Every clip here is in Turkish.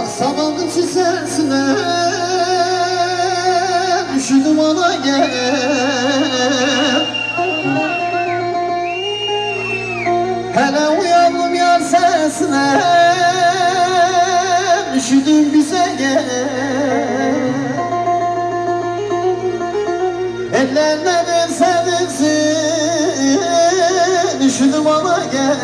Sabahın çizesine üşüdüm ona gel. Hele uyandım yar sesine üşüdüm bize gel. Ellerine versedirsin üşüdüm ona gel.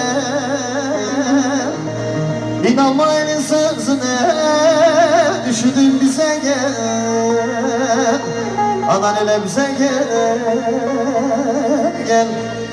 İnanma elin sözüne üşüdüm bize gel. Anan ele bize gel, gel.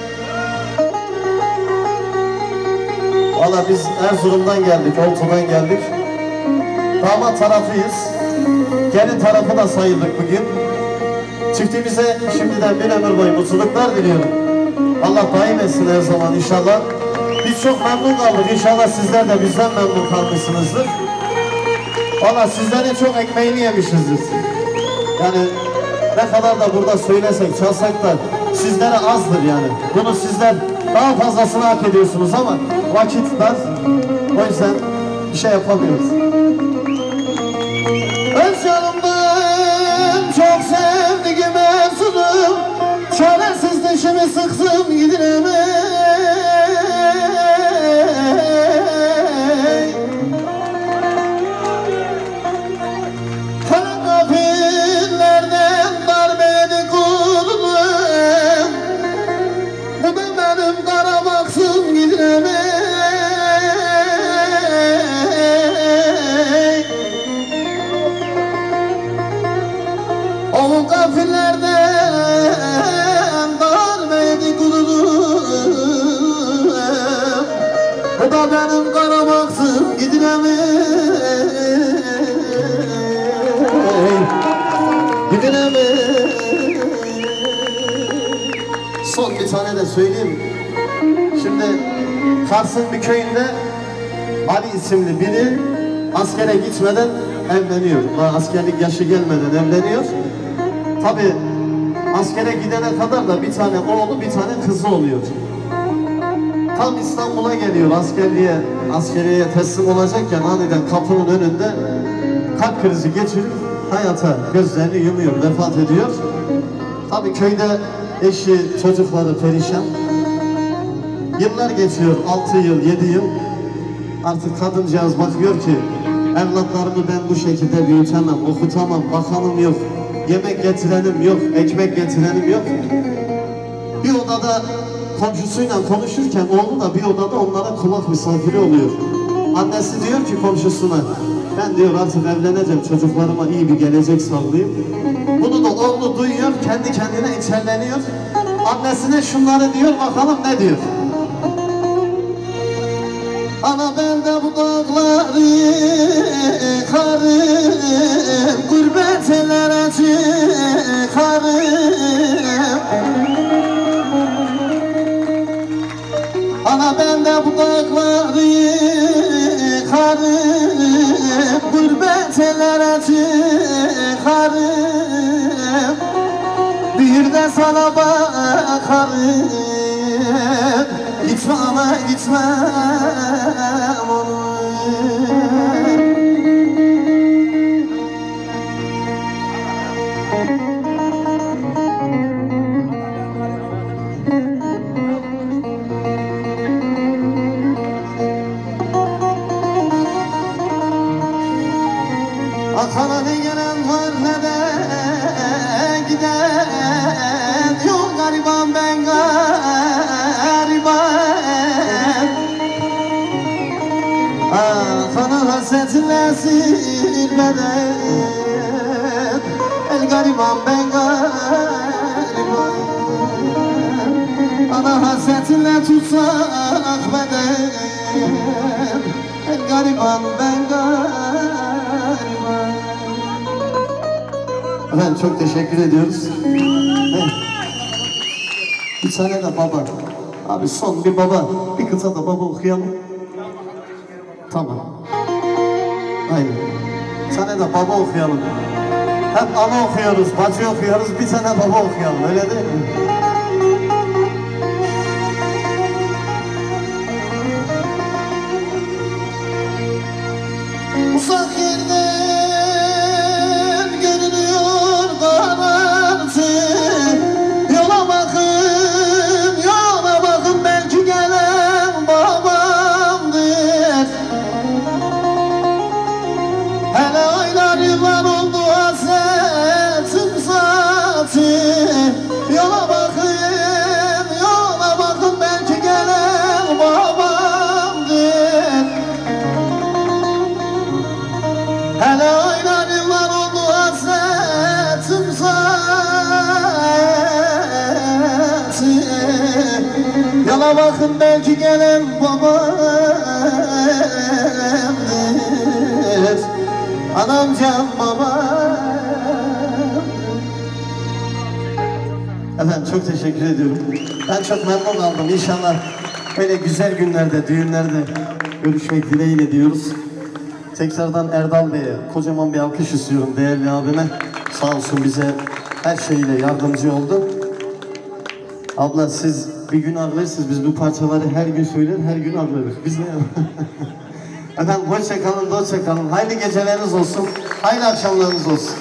Valla biz Erzurum'dan geldik, Oltu'dan geldik. Damat tarafıyız. Gelin tarafı da sayıldık bugün. Çiftimize şimdiden bir ömür boyu mutluluklar diliyorum. Allah daim etsin her zaman inşallah. Biz çok memnun kaldık. İnşallah sizler de bizden memnun kalmışsınızdır. Valla sizlerin çok ekmeğini yemişizdir. Yani ne kadar da burada söylesek, çalsak da sizlere azdır yani. Bunu sizler daha fazlasını hak ediyorsunuz ama vakit dar. O yüzden bir şey yapamıyoruz. Öz canımdan çok sevdiğim Erzurum'um, çaresiz dişimi sıktım gidiremem. O gafillerden darmeydi gururum. Bu da benim karamaksım gidiremem. Gidiremem. Son bir tane de söyleyeyim. Şimdi Kars'ın bir köyünde Ali isimli biri askere gitmeden evleniyor. Daha askerlik yaşı gelmeden evleniyor. Tabi askere gidene kadar da bir tane oğlu bir tane kızı oluyor. Tam İstanbul'a geliyor askeriye teslim olacakken aniden kapının önünde kalp krizi geçirip hayata gözlerini yumuyor, vefat ediyor. Tabi köyde eşi, çocukları perişan. Yıllar geçiyor, 6 yıl, 7 yıl. Artık kadıncağız bakıyor ki evlatlarımı ben bu şekilde büyütemem, okutamam, bakanım yok. Yemek getirenim yok, ekmek getirenim yok. Bir odada komşusuyla konuşurken oğlu da bir odada onlara kulak misafiri oluyor. Annesi diyor ki komşusuna, ben diyor artık evleneceğim, çocuklarıma iyi bir gelecek sağlayayım. Bunu da oğlu duyuyor, kendi kendine içerleniyor. Annesine şunları diyor, bakalım ne diyor. Ana ben de bu dağları yıkarım, gurbet ellere çıkarım. Ana ben de bu dağları yıkarım, gurbet ellere çıkarım. Bir de sana bakarım. Gitme ana gitme onu. Akana ne gelen var ne de giden. Yok gariban ben gariban. Akana hasretinle silmeden. El gariban ben gariban. Ana hasretinle tutsak beden. El gariban ben gariban. Efendim çok teşekkür ediyoruz. Bir tane de baba. Abi son bir baba. Bir kıta da baba okuyalım. Tamam. Aynen. Bir tane de baba okuyalım. Hep ana okuyoruz, bacı okuyoruz. Bir tane baba okuyalım. Öyle değil mi? Uzak yerden görünüyor karartı. Yola bakın belki gelen babamdır. Hele aylar yıllar oldu hasretim zatı. Yola bakın belki gelen babamdır. Hele aylar yıllar oldu hasretim zatı. Yola bakın belki gelen babamdır. Anam can babam. Efendim çok teşekkür ediyorum. Ben çok memnun kaldım. İnşallah böyle güzel günlerde, düğünlerde görüşmek dileğiyle diyoruz. Tekrardan Erdal Bey'e kocaman bir alkış istiyorum, değerli abime. Sağ olsun bize her şeyle yardımcı oldu. Abla siz bir gün ağırlarsınız, biz bu parçaları her gün söyler, her gün ağırlarız. Biz ne Efendim hoşça kalın, hoşça kalın. Hayırlı geceleriniz olsun, hayırlı akşamlarınız olsun.